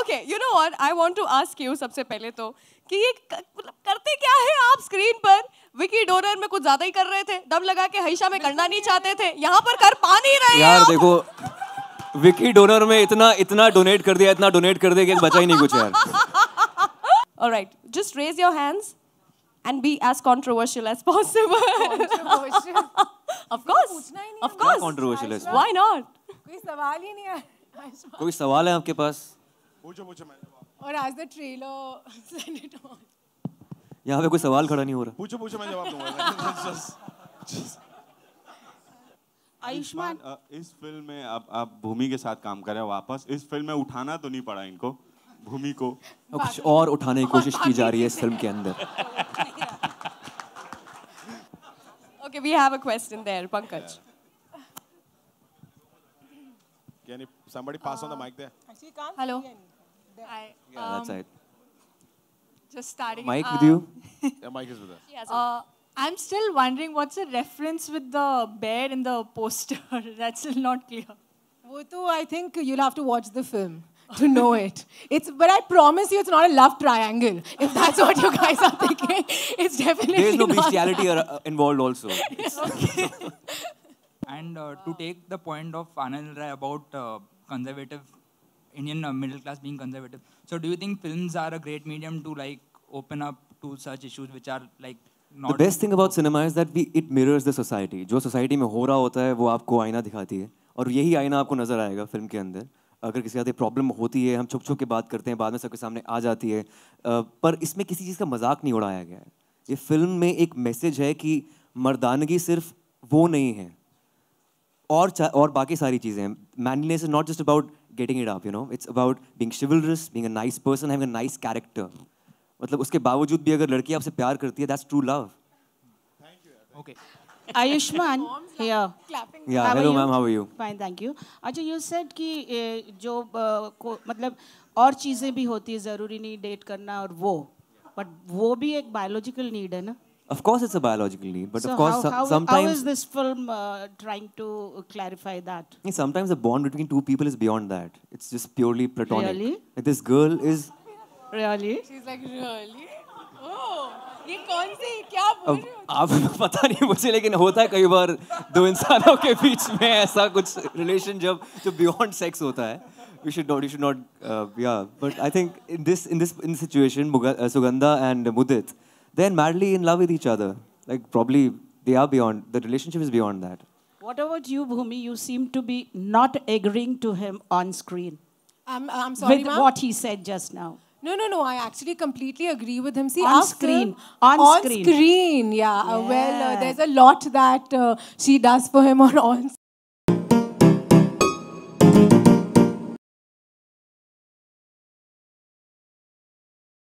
Okay, you know what? I want to ask you सबसे पहले तो कि ये करते क्या है आप स्क्रीन पर? विकी डोनर में कुछ ज्यादा ही कर रहे थे, दम लगा के हईशा में करना नहीं चाहते थे, यहाँ पर कर पा नहीं रहे हैं यार देखो, विकी डोनर में इतना डोनेट कर दिया कि बचा ही नहीं कुछ यार. Alright, just raise your hands and be as controversial as possible. Controversial. Of course, of course. Controversial है. Why not? कोई सवाल ही नहीं है. कोई सवाल है आपके पास? पूछो मैं. और as the trailer send it on. यहाँ पे कोई सवाल खड़ा नहीं हो रहा. पूछो मैं जवाब दूंगा. आयुष्मान, इस फिल्म में आप भूमि के साथ काम कर रहे हो वापस. इस फिल्म में उठाना तो नहीं पड़ा इनको, भूमि को. कुछ और उठाने की कोशिश की जा रही है इस फिल्म के अंदर. Okay, we have a question there, Pankaj. Can somebody pass on the mic there? Actually, can't Hello. see any. hi. Yeah, that's right. Just starting. Mic with you? Yeah, mic is with us. Yes. I'm still wondering what's the reference with the bear in the poster. That's still not clear. वो तो I think you'll have to watch the film to know it. But I promise you, it's not a love triangle. If that's what you guys are thinking, it's definitely There is no not bestiality involved also. And to take the point of Anil Rai about conservative, Indian middle class being conservative. So do you think films are a great medium to like open up to such issues which are like not... The best thing about cinema is that it mirrors the society. जो society में हो रहा होता है वो आपको आईना दिखाती है और यही आईना आपको नजर आएगा फिल्म के अंदर. अगर किसी के साथ प्रॉब्लम होती है हम छुप के बात करते हैं, बाद में सबके सामने आ जाती है, पर इसमें किसी चीज़ का मजाक नहीं उड़ाया गया है. ये फिल्म में एक मैसेज है कि मर्दानगी सिर्फ वो नहीं है और बाकी सारी चीज़ें हैं. Manliness is not just about getting it up, you know, it's about being chivalrous, being a nice person, having a nice character. मतलब उसके बावजूद भी अगर लड़की आपसे प्यार करती है, that's true love. Okay. Ayushman, here. Yeah, hello ma'am, how are you? Fine, thank you. अच्छा, you said कि जो मतलब और चीजें भी होती है, जरूरी नहीं डेट करना और वो, but वो भी एक biological need है ना? Of course, it's a biological need, but so of course, sometimes... how is this film trying to clarify that? Sometimes the bond between two people is beyond that. It's just purely platonic. Really? Like this girl is... Really? She's like, really? Oh, ये कौन सी क्या बोल रही हो? आप पता नहीं मुझे, लेकिन होता है कई बार दो इंसानों के बीच में ऐसा कुछ रिलेशन जो beyond sex होता है. You should not, yeah. But I think in this situation, Sugandha and Mudit, they're madly in love with each other. Like probably they are beyond, the relationship is beyond that. What about you, Bhumi? You seem to be not agreeing to him on screen. I'm sorry, with ma'am. what he said just now. No. I actually completely agree with him. See, On screen. On screen. screen, yeah. Well, there's a lot that she does for him on